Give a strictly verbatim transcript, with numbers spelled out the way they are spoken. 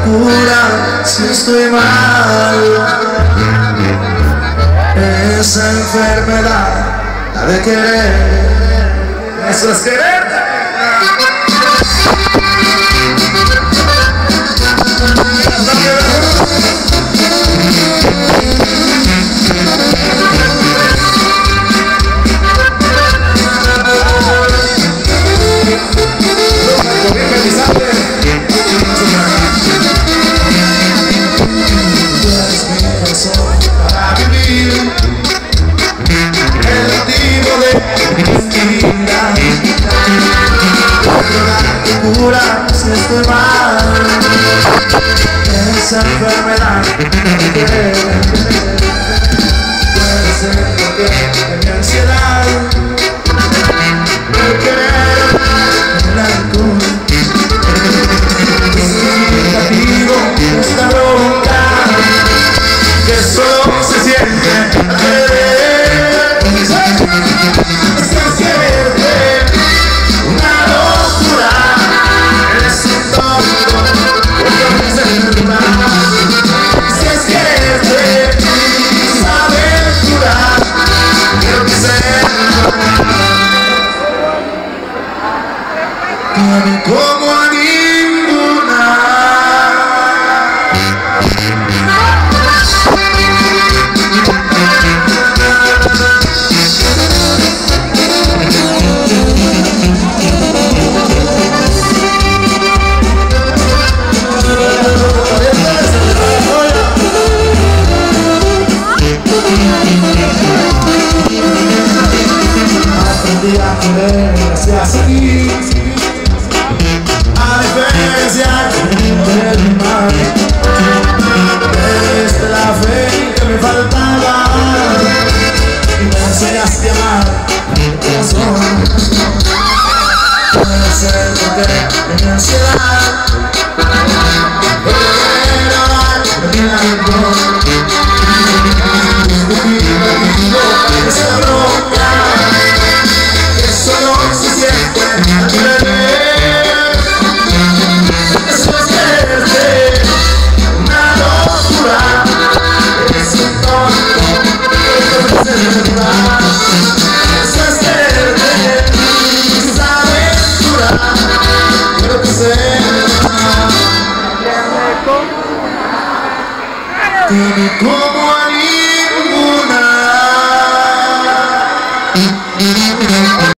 cura si estoy mal. Esa enfermedad, la de querer, eso es querer. Para vivir el motivo de mi vida, tu cura si estoy mal. Esa enfermedad puede ser porque de mi ansiedad, el querer, el alcohol, el significativo de esta bronca que solo se siente al querer. Esto es quererte, una locura, eres un tonto, porque no se enferma. Si es quererte, saber curar, quiero que sepas que me como a ninguna. Aprendí a querer gracias a ti, a diferencia de mi madre. Me diste la fe que me faltaba y me enseñaste a amar de corazón. Puede ser porque en mi ansiedad era mi alcohol, esa bronca que solo se siente al querer. Eso es quererte, una locura, eres un tonto, pero no se enferma. Eso es quererte, sabes curar, quiero que sepas que me como a ninguna.